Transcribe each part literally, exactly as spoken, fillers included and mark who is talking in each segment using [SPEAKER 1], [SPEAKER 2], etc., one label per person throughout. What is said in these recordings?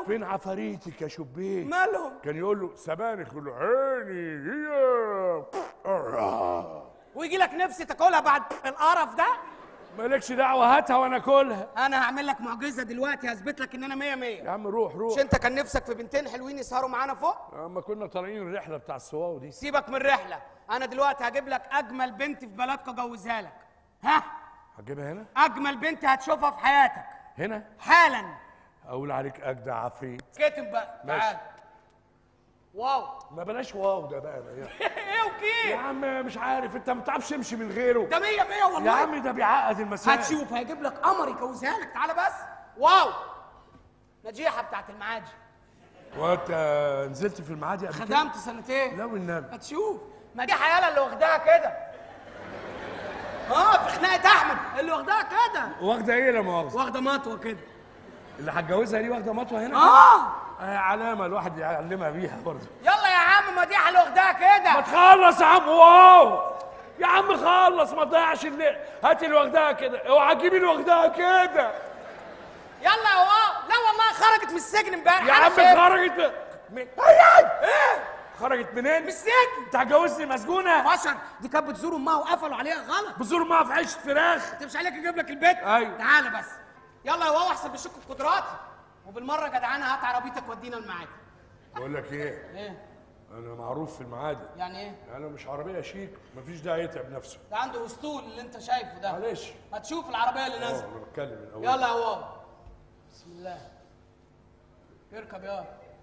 [SPEAKER 1] فين عفاريتك يا شبيك؟
[SPEAKER 2] مالهم؟
[SPEAKER 1] كان يقول له سبانخ يقول له عيني هي
[SPEAKER 2] ويجي لك نفسي تاكلها بعد القرف ده؟
[SPEAKER 1] مالكش دعوه، هاتها وانا اكلها.
[SPEAKER 2] انا هعمل لك معجزه دلوقتي هثبت لك ان انا مية مية.
[SPEAKER 1] يا عم روح روح.
[SPEAKER 2] مش انت كان نفسك في بنتين حلوين يسهروا معانا فوق؟
[SPEAKER 1] اما كنا طالعين الرحله بتاع الصواو دي.
[SPEAKER 2] سيبك من الرحله، انا دلوقتي هجيب لك اجمل بنت في بلدك اجوزها لك. ها؟
[SPEAKER 1] هتجيبها هنا؟
[SPEAKER 2] اجمل بنت هتشوفها في حياتك
[SPEAKER 1] هنا؟
[SPEAKER 2] حالا.
[SPEAKER 1] اقول عليك اجدع عفريت.
[SPEAKER 2] كتب بقى.
[SPEAKER 1] ماشي.
[SPEAKER 2] تعال. واو.
[SPEAKER 1] ما بلاش واو ده بقى.
[SPEAKER 2] ايه وكيف؟
[SPEAKER 1] يا عم مش عارف، انت ما بتعرفش تمشي من غيره.
[SPEAKER 2] ده مية مية والله.
[SPEAKER 1] يا عم ده بيعقد المسائل.
[SPEAKER 2] هتشوف هيجيب لك قمر يجوزها لك. تعالى بس. واو. نجيحه بتاعت المعادي.
[SPEAKER 1] وانت نزلت في المعادي قبل كده؟
[SPEAKER 2] خدمت سنتين.
[SPEAKER 1] لا والنبي.
[SPEAKER 2] هتشوف. ما دي حياله اللي واخداها كده. اه في خناقه احمد اللي واخداها كده.
[SPEAKER 1] واخده ايه لا مؤاخذه؟
[SPEAKER 2] واخده مطوه كده.
[SPEAKER 1] اللي هتجوزها دي واخده مطوه هنا؟
[SPEAKER 2] اه.
[SPEAKER 1] آه علامه الواحد يعلمها بيها برضه.
[SPEAKER 2] يلا يا عم مديحه اللي واخداها كده.
[SPEAKER 1] ما تخلص يا عم. واو يا عم خلص، ما تضيعش الليل. هات اللي واخداها كده، اوعى تجيب اللي واخداها كده.
[SPEAKER 2] يلا يا واو. لا والله خرجت من السجن امبارح.
[SPEAKER 1] يا عم خرجت من ايه؟ خرجت منين؟
[SPEAKER 2] من السجن.
[SPEAKER 1] انت هتجوزني مسجونه؟
[SPEAKER 2] فشر. دي كانت بتزور امها وقفلوا عليها غلط.
[SPEAKER 1] بتزور امها في عيشه فراخ؟
[SPEAKER 2] انت مش عليك اجيب لك البيت؟
[SPEAKER 1] ايوه.
[SPEAKER 2] تعالى بس. يلا يا واو احسن بشك في قدراتي. وبالمره جدعانه هات عربيتك ودينا المعادي.
[SPEAKER 1] بقول لك ايه؟
[SPEAKER 2] ايه؟
[SPEAKER 1] انا معروف في المعادي.
[SPEAKER 2] يعني ايه؟
[SPEAKER 1] انا مش عربيه شيك، مفيش داعي يتعب نفسه.
[SPEAKER 2] ده عنده اسطول اللي انت شايفه ده.
[SPEAKER 1] معلش.
[SPEAKER 2] هتشوف العربيه اللي
[SPEAKER 1] اه
[SPEAKER 2] نازله.
[SPEAKER 1] انا بتكلم الاول.
[SPEAKER 2] يلا يا واو. بسم الله. اركب يا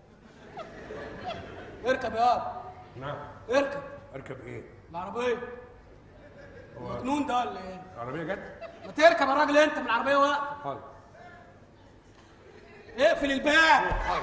[SPEAKER 2] اركب يا
[SPEAKER 1] نعم.
[SPEAKER 2] اركب.
[SPEAKER 1] اركب ايه؟
[SPEAKER 2] العربيه. مجنون ده ولا ايه؟
[SPEAKER 1] العربيه جت؟
[SPEAKER 2] ما تركب يا راجل انت من العربيه واقف.
[SPEAKER 1] حاضر.
[SPEAKER 2] اقفل الباب.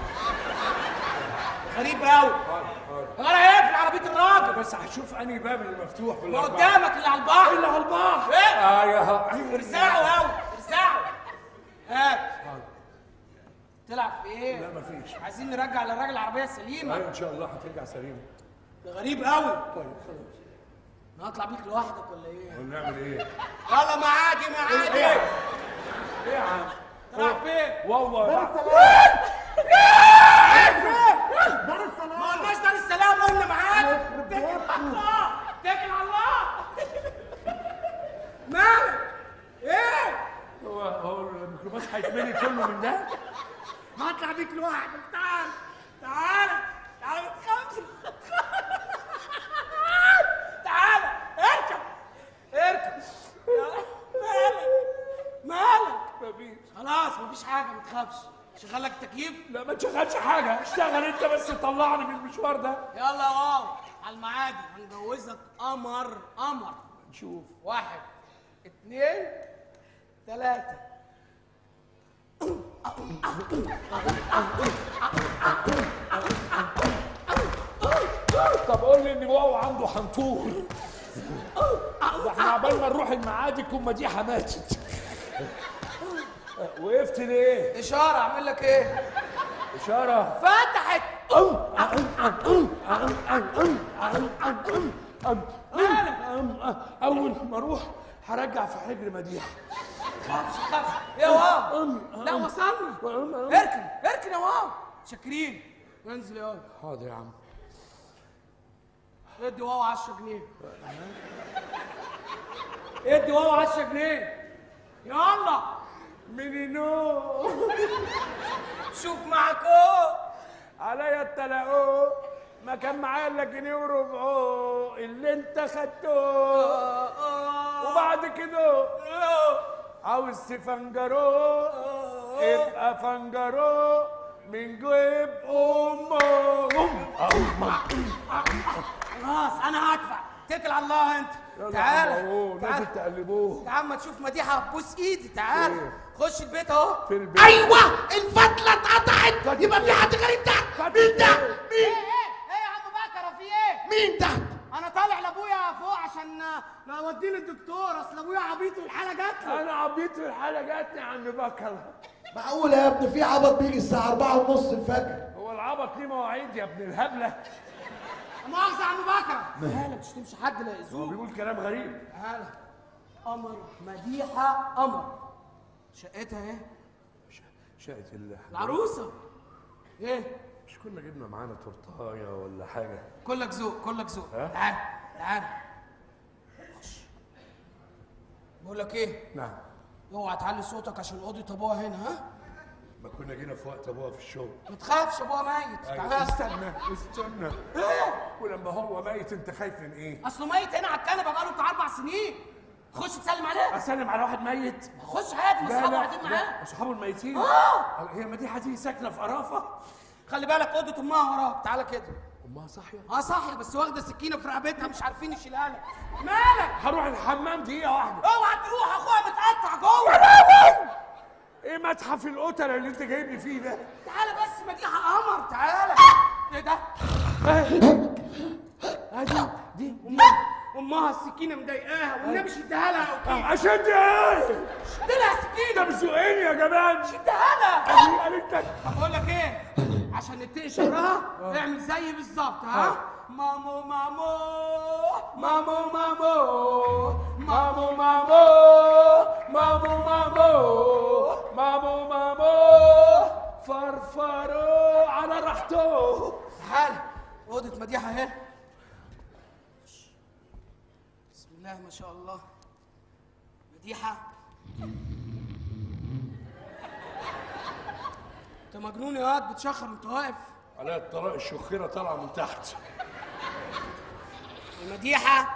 [SPEAKER 2] غريب قوي.
[SPEAKER 1] حاضر حاضر.
[SPEAKER 2] انا اقفل عربيه الراجل.
[SPEAKER 1] بس هشوف انهي باب اللي مفتوح في
[SPEAKER 2] ما
[SPEAKER 1] الاربعه.
[SPEAKER 2] قدامك اللي على البحر.
[SPEAKER 1] اللي على البحر.
[SPEAKER 2] ايه؟
[SPEAKER 1] ايوه.
[SPEAKER 2] ارزعه قوي ارزعه. هات.
[SPEAKER 1] حاضر.
[SPEAKER 2] تلعب في ايه؟
[SPEAKER 1] لا مفيش.
[SPEAKER 2] عايزين نرجع للراجل العربيه سليمه.
[SPEAKER 1] ايوه ان شاء الله هترجع سليمه.
[SPEAKER 2] ده غريب قوي.
[SPEAKER 1] طيب خلاص.
[SPEAKER 2] انا هطلع بيك لوحدك ولا ايه؟
[SPEAKER 1] ونعمل ايه؟
[SPEAKER 2] يلا معادي معادي.
[SPEAKER 1] ايه يا عم؟
[SPEAKER 2] رايح فين؟
[SPEAKER 1] والله
[SPEAKER 2] دار السلام. دار السلام. ما قلناش دار السلام، قلنا معادي. اتكل على الله اتكل على الله. مالك؟ ايه؟
[SPEAKER 1] هو هو الميكروباص هيتملي كله من ده؟
[SPEAKER 2] هطلع بيك لوحدك. تعال تعال تعال. ما تخافش. تعال اركب اركب. مالك مالك؟
[SPEAKER 1] مفيش.
[SPEAKER 2] خلاص مفيش حاجه ما تخافش. شغل لك التكييف.
[SPEAKER 1] لا ما تشغلش حاجه، اشتغل انت بس طلعني من المشوار ده.
[SPEAKER 2] يلا يا واو على المعادي هنجوزك قمر قمر.
[SPEAKER 1] نشوف.
[SPEAKER 2] واحد اتنين تلاته.
[SPEAKER 1] طب قول لي ان واو عنده حنطور. ده احنا عبال ما نروح المعادي تكون مديحه ماتت. وقفت ليه؟
[SPEAKER 2] اشاره. اعمل لك ايه؟
[SPEAKER 1] اشاره.
[SPEAKER 2] فتحت.
[SPEAKER 1] اول ما اروح هرجع في حجر مديحه.
[SPEAKER 2] خافش خافش يا واو. لا وصلنا. اركن اركن يا واو. شاكرين. انزل يا واو.
[SPEAKER 1] حاضر يا عم.
[SPEAKER 2] ادي واو عشرة جنيه. ادي واو عشرة جنيه. يلا.
[SPEAKER 1] منينو.
[SPEAKER 2] شوف معاكو.
[SPEAKER 1] عليا التلاقو. ما كان معايا الا جنيه وربعه اللي انت خدته. وبعد كده عاوز تفنجرو ابقى فنجرو من جيب امه.
[SPEAKER 2] خلاص انا هدفع. اتكل على الله انت. تعالى
[SPEAKER 1] نازل تقلبوه.
[SPEAKER 2] تعال ما تشوف مديحه هتبوس ايدي. تعالى خش البيت اهو.
[SPEAKER 1] في البيت.
[SPEAKER 2] ايوه الفتله اتقطعت. يبقى في حد غريب تحت. مين ده؟ مين؟ ايه ايه يا عم بكره في ايه؟ مين تحت؟ انا طالع لابويا فوق عشان اوديه للدكتور. اصل ابويا عبيط والحاله جات له.
[SPEAKER 1] انا عبيط والحاله جاتني يا عم بكر.
[SPEAKER 3] معقول يا ابني في عبط بيجي الساعه أربعة ونص الفجر؟
[SPEAKER 1] هو العبط ليه مواعيد يا ابن الهبله؟
[SPEAKER 2] مؤاخذة يا عم بكرة. تعالى مش تمشي حد لا
[SPEAKER 1] هو
[SPEAKER 2] يأذوك.
[SPEAKER 1] بيقول كلام غريب.
[SPEAKER 2] تعالى. قمر مديحة قمر. شقتها ايه؟
[SPEAKER 1] شقة
[SPEAKER 2] العروسة. ايه؟
[SPEAKER 1] مش كنا جبنا معانا تورتايه ولا حاجه؟
[SPEAKER 2] كلك ذوق كلك ذوق.
[SPEAKER 1] ها؟
[SPEAKER 2] تعال تعال. بقول لك ايه؟
[SPEAKER 1] نعم.
[SPEAKER 2] اوعى تعلي صوتك عشان اوضه ابوها هنا. ها؟
[SPEAKER 1] ما كنا جينا في وقت ابوها في الشغل.
[SPEAKER 2] ما تخافش ابوها ميت. تعال.
[SPEAKER 1] استنى استنى.
[SPEAKER 2] ايه؟
[SPEAKER 1] ولما هو ميت انت خايف من ايه؟
[SPEAKER 2] اصله ميت هنا على الكنبه بقاله بتاع اربع سنين. خش تسلم عليه.
[SPEAKER 1] اسلم على واحد ميت؟
[SPEAKER 2] خش عادي، ما اصحابه قاعدين معاه.
[SPEAKER 1] اصحابه الميتين؟
[SPEAKER 2] اه.
[SPEAKER 1] هي مديحه دي ساكنه في قرافه؟
[SPEAKER 2] خلي بالك اوضه امها وراك. تعالى كده.
[SPEAKER 1] امها صاحيه؟
[SPEAKER 2] اه صاحيه، بس واخده سكينه في رقبتها مش عارفين يشيلها لك. مالك؟
[SPEAKER 1] هروح الحمام دقيقه واحده.
[SPEAKER 2] اوعى تروح، اخوها متقطع جوه.
[SPEAKER 1] ايه متحف القتله اللي انت جايبني فيه ده؟
[SPEAKER 2] تعالى بس مديحه قمر. تعالى. ايه ده؟
[SPEAKER 1] ادي دي
[SPEAKER 2] امها السكينه مضايقاها والنبي شدها لها. اوكي
[SPEAKER 1] عشان دي ايه؟
[SPEAKER 2] شد لها السكينه.
[SPEAKER 1] ده بسوقين يا جماعه.
[SPEAKER 2] شدها لها.
[SPEAKER 1] ادي قالت لك.
[SPEAKER 2] طب بقول لك ايه؟ عشان نتقي شرها اعمل زي بالظبط. ها؟ مامو مامو مامو مامو مامو مامو مامو مامو مامو مامو فرفروا على راحته. تعال اوضه مديحه اهي. بسم الله ما شاء الله. مديحه انت مجنون يا واد، بتشخر وانت واقف.
[SPEAKER 1] على الطريق الشخيره طالعه من تحت.
[SPEAKER 2] مديحه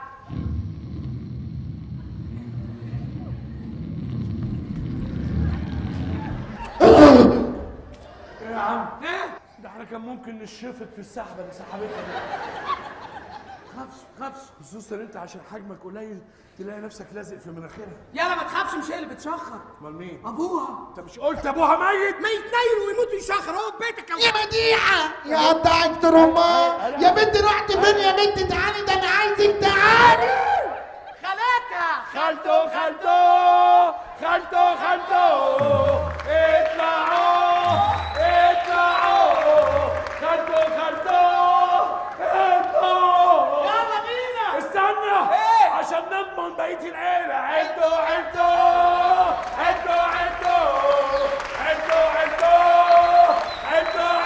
[SPEAKER 1] ايه يا عم؟
[SPEAKER 2] ايه؟
[SPEAKER 1] ده احنا كان ممكن نشفط في السحبه اللي سحبتها دي.
[SPEAKER 2] تخافش تخافش،
[SPEAKER 1] خصوصا انت عشان حجمك قليل تلاقي نفسك لازق في مناخيرها.
[SPEAKER 2] يلا ما تخافش، مش هي اللي بتشخر.
[SPEAKER 1] امال مين؟
[SPEAKER 2] ابوها.
[SPEAKER 1] انت مش قلت ابوها ميت؟
[SPEAKER 2] ميت نايل ويموت ويشخر اهو في بيتك
[SPEAKER 3] يا مديحه يا قطعك ترمى. يا بنت رحت فين يا بنت؟ تعالي، ده انا عايزك تعالي.
[SPEAKER 2] خالتها.
[SPEAKER 1] خالته خالته خالته خالته اطلعوا اطلعوا خالته خالته اطلعوا.
[SPEAKER 2] يلا بينا.
[SPEAKER 1] استنى
[SPEAKER 2] ايه؟
[SPEAKER 1] عشان نضمن بقية العيلة. عدوا عدوا عدوا عدوا عدوا عدوا عدوا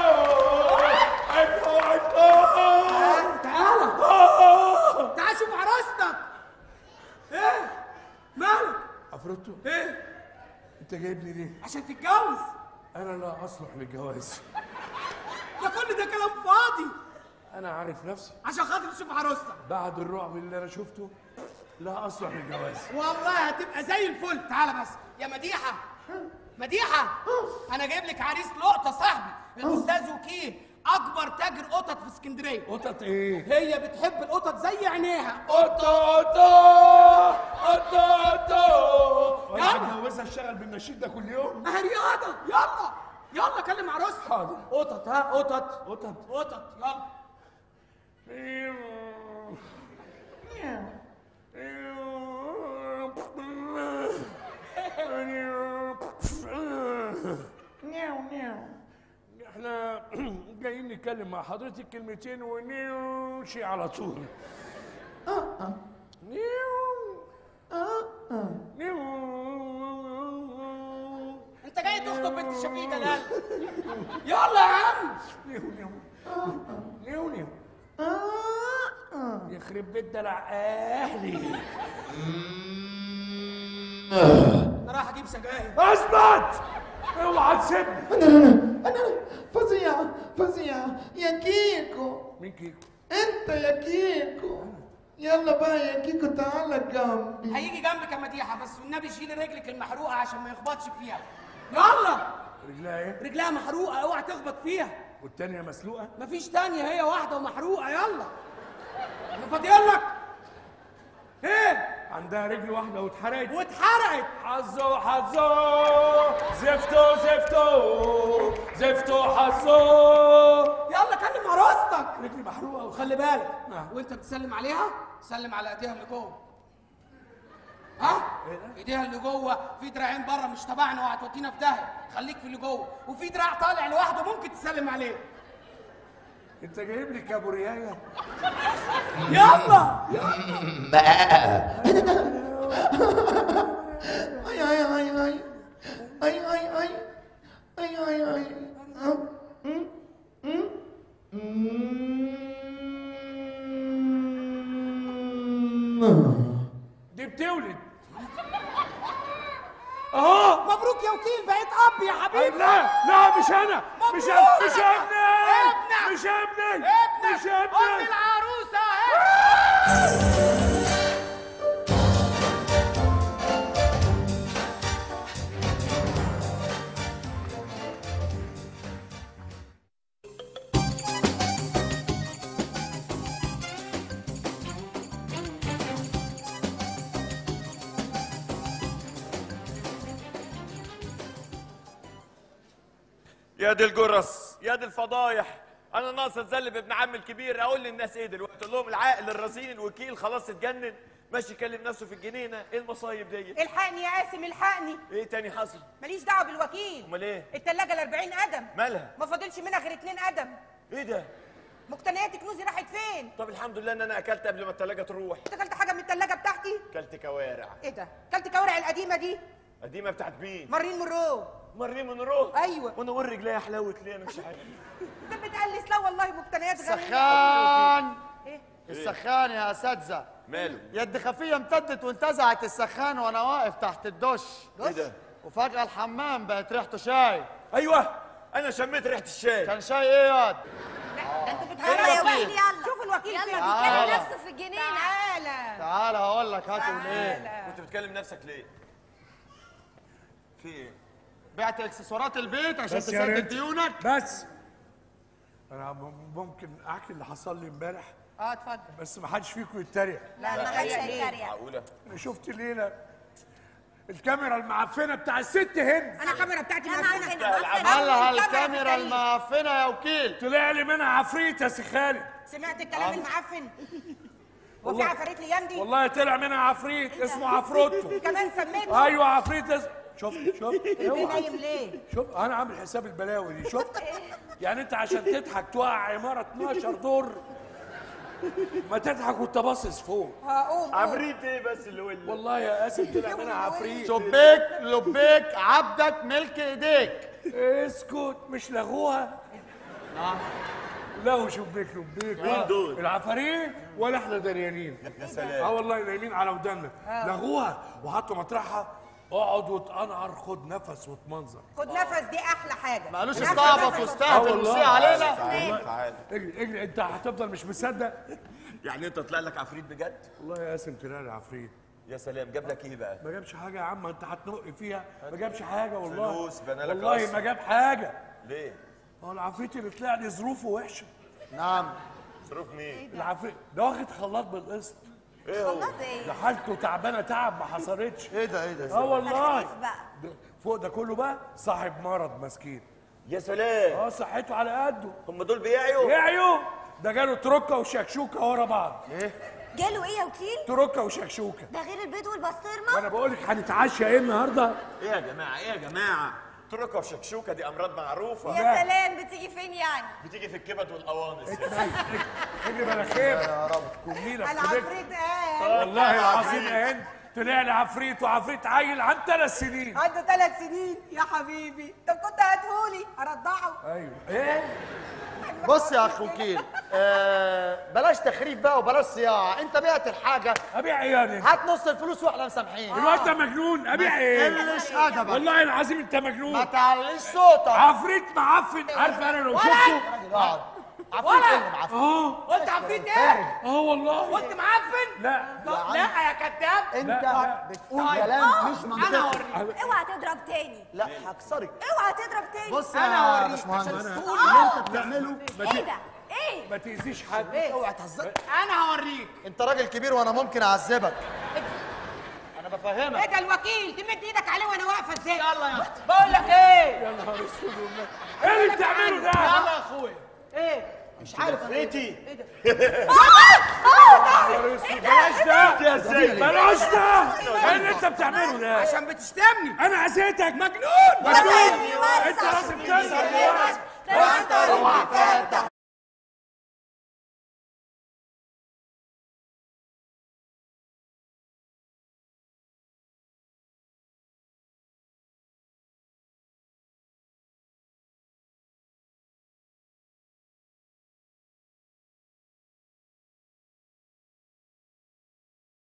[SPEAKER 1] عدوا عدوا.
[SPEAKER 2] تعالى تعالى شوف عروستك. ايه مالك؟
[SPEAKER 1] عفروتو
[SPEAKER 2] ايه؟
[SPEAKER 1] انت جايبني ليه؟
[SPEAKER 2] عشان تتجوز.
[SPEAKER 1] انا لا اصلح للجواز.
[SPEAKER 2] ده كل ده كلام فاضي.
[SPEAKER 1] انا عارف نفسي
[SPEAKER 2] عشان خاطر تشوف عروستك.
[SPEAKER 1] بعد الرعب اللي انا شفته لا اصلح للجواز.
[SPEAKER 2] والله هتبقى زي الفل. تعالى بس يا مديحه. مديحه انا جايب لك عريس لقطه صاحبي الاستاذ وكيل، اكبر تاجر قطط في اسكندريه.
[SPEAKER 1] قطط ايه؟
[SPEAKER 2] هي بتحب القطط زي عينيها.
[SPEAKER 1] قطه قطه قطه قطه.
[SPEAKER 2] يلا.
[SPEAKER 1] انا هتجوزها اشتغل بالنشيد ده كل يوم.
[SPEAKER 2] ما هي رياضه. يلا يلا كلم عروستك.
[SPEAKER 1] حاضر.
[SPEAKER 2] قطط. ها قطط
[SPEAKER 1] قطط
[SPEAKER 2] قطط. يلا.
[SPEAKER 1] احنا جايين نتكلم مع حضرتك كلمتين ونمشي على طول.
[SPEAKER 3] اه اه
[SPEAKER 2] انت جاي تخطب بنت شفيق جلال. يلا يا عم.
[SPEAKER 1] نيو نيو نيو نيو يخرب بيت دلع اهلي.
[SPEAKER 2] انا رايح اجيب سجاير.
[SPEAKER 1] اثبت اوعى تسيبني.
[SPEAKER 3] انا انا فظيع فظيع يا كيكو.
[SPEAKER 1] مين كيكو؟
[SPEAKER 3] انت يا كيكو. يلا بقى يا كيكو تعالى جنبي.
[SPEAKER 2] هيجي جنبك يا مديحه، بس والنبي شيل رجلك المحروقه عشان ما يخبطش فيها. يلا.
[SPEAKER 1] رجلها ايه؟
[SPEAKER 2] رجلها محروقه، اوعى تخبط فيها.
[SPEAKER 1] والتانية مسلوقة؟
[SPEAKER 2] مفيش تانية، هي واحده ومحروقه. يلا انا فاضيلك. ايه؟
[SPEAKER 1] عندها رجل واحدة واتحرقت.
[SPEAKER 2] واتحرقت.
[SPEAKER 1] حظه حظه زفتو زفتو زفتو حظه.
[SPEAKER 2] يلا كلم عروستك.
[SPEAKER 1] رجلي محروقة.
[SPEAKER 2] وخلي بالك
[SPEAKER 1] نعم.
[SPEAKER 2] وانت بتسلم عليها سلم على ايديها اللي جوه. ها؟
[SPEAKER 1] ايه ده؟
[SPEAKER 2] ايديها اللي جوه في دراعين بره مش تبعنا وهتودينا في داهيه، خليك في اللي جوه، وفي دراع طالع لوحده ممكن تسلم عليه.
[SPEAKER 1] انت جايب لي كابوريايه؟
[SPEAKER 2] يلا.
[SPEAKER 3] اي اي اي اي اي اي اي اي اي اي
[SPEAKER 1] دي بتولد اهو.
[SPEAKER 2] مبروك يا وكيل، بقيت اب يا حبيبي.
[SPEAKER 1] لا لا مش انا، مش انا، مش ابني،
[SPEAKER 2] ابنك،
[SPEAKER 1] مش ابني،
[SPEAKER 2] ابنك،
[SPEAKER 1] مش ابني.
[SPEAKER 2] ام العروسه اهي.
[SPEAKER 4] يا دي الجرس، يا دي الفضايح. انا ناقص اتذلب ابن عمي الكبير. اقول للناس ايه دلوقتي؟ اقول لهم العاقل الرزين الوكيل خلاص اتجنن، ماشي يكلم نفسه في الجنينه. ايه المصايب دي؟
[SPEAKER 5] الحقني يا قاسم الحقني.
[SPEAKER 4] ايه تاني حصل؟
[SPEAKER 5] ماليش دعوه بالوكيل.
[SPEAKER 4] امال ايه؟
[SPEAKER 5] التلاجه ال أربعين قدم.
[SPEAKER 4] مالها؟
[SPEAKER 5] ما فاضلش منها غير اتنين قدم.
[SPEAKER 4] ايه ده؟
[SPEAKER 5] مقتنيات كنوزي راحت فين؟
[SPEAKER 4] طب الحمد لله ان انا اكلت قبل ما التلاجه تروح.
[SPEAKER 5] انت اكلت حاجه من التلاجه بتاعتي؟
[SPEAKER 4] اكلت كوارع.
[SPEAKER 5] ايه ده؟ اكلت كوارع القديمه دي؟
[SPEAKER 4] قديمه بتاعت مين؟
[SPEAKER 5] مارين مونرو.
[SPEAKER 4] مارين مونرو؟
[SPEAKER 5] ايوه.
[SPEAKER 4] وانا اقول رجليها حلاوه ليه؟ انا مش عارف.
[SPEAKER 5] انت بتقلس؟ لا والله مقتنيات غريبه.
[SPEAKER 6] سخان.
[SPEAKER 5] ايه؟
[SPEAKER 6] السخان يا اساتذه.
[SPEAKER 4] ماله؟
[SPEAKER 6] يد خفيه امتدت وانتزعت السخان وانا واقف تحت الدش.
[SPEAKER 4] ايه ده؟
[SPEAKER 6] وفجاه الحمام بقت ريحته شاي.
[SPEAKER 4] ايوه انا شميت ريحه الشاي.
[SPEAKER 6] كان شاي ايه ياض؟
[SPEAKER 5] ده انتوا
[SPEAKER 7] يلا
[SPEAKER 5] بتهرجوا
[SPEAKER 7] يا
[SPEAKER 5] بقى.
[SPEAKER 7] وكيل يلا.
[SPEAKER 5] شوفوا الوكيل
[SPEAKER 7] يلا
[SPEAKER 5] فين.
[SPEAKER 7] بيكلم
[SPEAKER 6] تعالى.
[SPEAKER 7] نفسه في الجنينه.
[SPEAKER 5] تعالى
[SPEAKER 6] تعالى هقول لك هتقول ايه.
[SPEAKER 5] تعالى.
[SPEAKER 4] كنت بتكلم نفسك ليه؟ في ايه؟
[SPEAKER 6] بعت اكسسوارات البيت عشان
[SPEAKER 1] بس يا
[SPEAKER 6] تسدد
[SPEAKER 1] ريت.
[SPEAKER 6] ديونك.
[SPEAKER 1] بس انا ممكن احكي اللي حصل لي امبارح،
[SPEAKER 5] اه اتفضل.
[SPEAKER 1] بس ما حدش فيكم يتريق.
[SPEAKER 7] لا ما حدش هيتريق.
[SPEAKER 4] معقوله؟
[SPEAKER 1] انا شفت ليله الكاميرا المعفنه بتاع الست هند،
[SPEAKER 5] انا الكاميرا بتاعتي
[SPEAKER 7] لا
[SPEAKER 5] معفنه.
[SPEAKER 7] معفنه
[SPEAKER 6] مالها
[SPEAKER 5] الكاميرا
[SPEAKER 6] الكاميرا
[SPEAKER 5] في التاريخ.
[SPEAKER 6] المعفنه يا وكيل؟
[SPEAKER 1] طلع لي منها عفريت يا سي خالد.
[SPEAKER 5] سمعت الكلام المعفن؟ هو في
[SPEAKER 1] والله.
[SPEAKER 5] عفاريت لي يمدي؟
[SPEAKER 1] والله طلع منها عفريت اسمه عفروتو.
[SPEAKER 5] كمان سميته؟
[SPEAKER 1] ايوه عفريت اس... شفت شفت
[SPEAKER 5] ليه
[SPEAKER 1] اوعى.
[SPEAKER 5] نايم ليه؟
[SPEAKER 1] شوف انا عامل حساب البلاوي دي. شفت يعني انت عشان تضحك توقع عماره اتناشر دور، ما تضحك وانت باصص فوق.
[SPEAKER 5] هقوم.
[SPEAKER 4] عفريت ايه بس اللي هو اللي
[SPEAKER 1] والله يا قاسم طلع منها عفريت.
[SPEAKER 6] شبيك لبيك عبدك ملك ايديك.
[SPEAKER 1] اسكت مش لغوها. لغوا شبيك لبيك.
[SPEAKER 4] مين دول؟
[SPEAKER 1] العفاريت ولا احنا دريانين.
[SPEAKER 4] يا سلام.
[SPEAKER 1] اه والله نايمين على ودنا. لغوها وحطوا مطرحها. اقعد واتقنعر، خد نفس واتمنظر.
[SPEAKER 5] خد نفس، دي احلى حاجه.
[SPEAKER 6] ما قالوش
[SPEAKER 5] نفس
[SPEAKER 6] استعبط
[SPEAKER 5] نفس.
[SPEAKER 6] واستهبل
[SPEAKER 1] والله.
[SPEAKER 6] وسيء علينا.
[SPEAKER 4] تعالى تعالى.
[SPEAKER 1] اجري اجري، انت هتفضل مش مصدق.
[SPEAKER 4] يعني انت طلع لك عفريت بجد؟
[SPEAKER 1] والله يا قاسم طلع لي عفريت.
[SPEAKER 4] يا سلام. جاب لك ايه بقى؟
[SPEAKER 1] ما جابش حاجه يا عم، انت هتنق فيها. ما جابش حاجه والله.
[SPEAKER 4] فلوس بنى لك
[SPEAKER 1] والله
[SPEAKER 4] راسك.
[SPEAKER 1] ما جاب حاجه.
[SPEAKER 4] ليه؟
[SPEAKER 1] هو العفريت اللي طلع لي ظروفه وحشه.
[SPEAKER 6] نعم.
[SPEAKER 4] ظروف مين؟
[SPEAKER 1] العفريت ده واخد خلاط بالقسط.
[SPEAKER 4] ايه هو؟
[SPEAKER 7] خلاص ايه؟
[SPEAKER 1] ده حالته تعبانه تعب ما حصلتش.
[SPEAKER 6] ايه ده ايه ده؟
[SPEAKER 1] اه والله.
[SPEAKER 7] خفيف بقى.
[SPEAKER 1] ده فوق ده كله بقى صاحب مرض مسكين.
[SPEAKER 4] يا سلام.
[SPEAKER 1] اه صحته على قده.
[SPEAKER 4] هم دول بيعيوا؟
[SPEAKER 1] يعيوا. ده جاله تروكه وشكشوكه ورا بعض.
[SPEAKER 7] جاله ايه يا وكيل؟
[SPEAKER 1] تروكه وشكشوكه.
[SPEAKER 7] ده غير البيض
[SPEAKER 1] ما
[SPEAKER 7] والبسطرمه؟
[SPEAKER 1] انا بقول لك هنتعشى ايه النهارده؟
[SPEAKER 4] ايه يا جماعه؟ ايه يا جماعه؟ تركه وشكشوكه دي امراض معروفه.
[SPEAKER 7] يا سلام، بتيجي فين يعني؟
[SPEAKER 4] بتيجي في الكبد والقوانص.
[SPEAKER 1] اجري مناخير يا رب. كميله في كبدك.
[SPEAKER 5] العفريت قال.
[SPEAKER 1] والله العظيم يا هند طلع لي عفريت، وعفريت عيل عن ثلاث سنين.
[SPEAKER 5] عنده ثلاث سنين يا حبيبي. طب كنت هاتهولي ارضعه.
[SPEAKER 1] ايوه ايه؟
[SPEAKER 6] بص يا اخ وكيل، آه بلاش تخريب بقى وبلاش صياعه. انت بعت الحاجه،
[SPEAKER 1] ابيع ايه يعني؟
[SPEAKER 6] هات نص الفلوس واحنا مسامحين.
[SPEAKER 1] الواد ده مجنون. ابيع ايه؟
[SPEAKER 6] قلش ادبك.
[SPEAKER 1] والله العظيم انت
[SPEAKER 6] ما
[SPEAKER 1] مجنون.
[SPEAKER 6] تعليش صوتك.
[SPEAKER 1] عفريت معفن. عارف انا لو شفته
[SPEAKER 6] اقعد. عفريت ايه اللي معفن؟
[SPEAKER 1] اه
[SPEAKER 2] قلت عفريت ايه؟
[SPEAKER 1] اه والله.
[SPEAKER 2] قلت معفن؟
[SPEAKER 1] لا
[SPEAKER 2] لا يا كذاب.
[SPEAKER 6] انت
[SPEAKER 1] لا.
[SPEAKER 6] بتقول كلام مش
[SPEAKER 2] انا
[SPEAKER 6] منطقي.
[SPEAKER 2] هوريك.
[SPEAKER 7] اوعى تضرب تاني.
[SPEAKER 6] لا هكسرك.
[SPEAKER 7] اوعى تضرب تاني.
[SPEAKER 6] بص
[SPEAKER 2] أنا
[SPEAKER 6] يا
[SPEAKER 2] هوريك
[SPEAKER 6] باشمهندس،
[SPEAKER 2] عشان
[SPEAKER 6] تقول اللي انت بتعمله.
[SPEAKER 7] ايه ده؟ ايه؟
[SPEAKER 1] ما تأذيش حد.
[SPEAKER 6] اوعى تهزر.
[SPEAKER 2] انا هوريك.
[SPEAKER 6] انت راجل كبير وانا ممكن اعذبك. انا بفهمك.
[SPEAKER 5] ايه ده الوكيل؟ تمد ايدك عليه وانا واقفه ازاي؟
[SPEAKER 2] يلا يا اختي. بقول لك ايه؟
[SPEAKER 1] يا نهار اسود والله. ايه اللي بتعمله ده؟
[SPEAKER 2] يلا يا اخويا.
[SPEAKER 5] ايه؟
[SPEAKER 6] مش عارف
[SPEAKER 4] بيتي.
[SPEAKER 1] نهار اسود. بلاش ده.
[SPEAKER 4] يا ازاي؟
[SPEAKER 1] بلاش ده. ايه اللي انت بتعمله ده؟
[SPEAKER 2] عشان بتشتمني.
[SPEAKER 1] انا عزيتك.
[SPEAKER 2] مجنون.
[SPEAKER 1] مجنون. انت لازم تظهر دلوقتي.
[SPEAKER 7] اوعى
[SPEAKER 6] اوعى تفتح